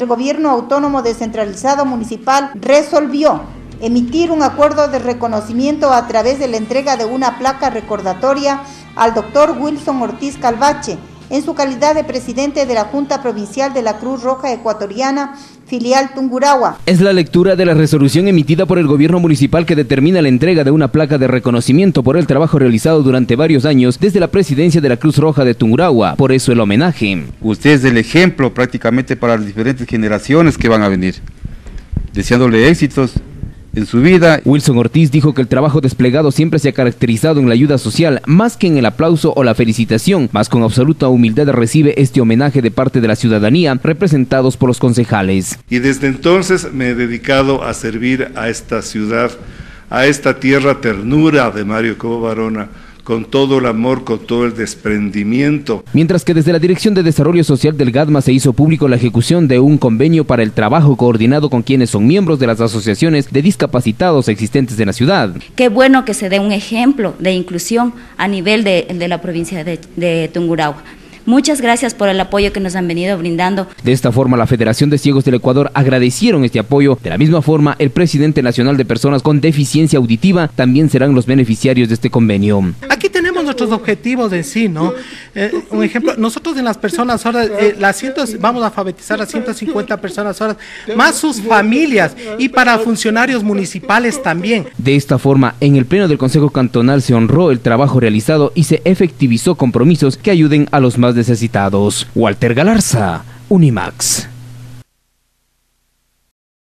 Gobierno Autónomo Descentralizado Municipal resolvió emitir un acuerdo de reconocimiento a través de la entrega de una placa recordatoria al doctor Wilson Ortiz Calvache, en su calidad de presidente de la Junta Provincial de la Cruz Roja Ecuatoriana, filial Tungurahua. Es la lectura de la resolución emitida por el gobierno municipal que determina la entrega de una placa de reconocimiento por el trabajo realizado durante varios años desde la presidencia de la Cruz Roja de Tungurahua. Por eso el homenaje. Usted es el ejemplo prácticamente para las diferentes generaciones que van a venir. Deseándole éxitos en su vida. Wilson Ortiz dijo que el trabajo desplegado siempre se ha caracterizado en la ayuda social, más que en el aplauso o la felicitación, más con absoluta humildad recibe este homenaje de parte de la ciudadanía, representados por los concejales. Y desde entonces me he dedicado a servir a esta ciudad, a esta tierra ternura de Mario Cobo Barona, con todo el amor, con todo el desprendimiento. Mientras que desde la Dirección de Desarrollo Social del GADMA se hizo público la ejecución de un convenio para el trabajo coordinado con quienes son miembros de las asociaciones de discapacitados existentes en la ciudad. Qué bueno que se dé un ejemplo de inclusión a nivel de la provincia de Tungurahua. Muchas gracias por el apoyo que nos han venido brindando. De esta forma, la Federación de Ciegos del Ecuador agradecieron este apoyo. De la misma forma, el presidente nacional de personas con deficiencia auditiva también serán los beneficiarios de este convenio. Aquí tenemos nuestros objetivos en sí, ¿no? Un ejemplo, nosotros en las personas sordas, vamos a alfabetizar a 150 personas sordas, más sus familias y para funcionarios municipales también. De esta forma, en el pleno del Consejo Cantonal se honró el trabajo realizado y se efectivizó compromisos que ayuden a los más necesitados. Walter Galarza, Unimax.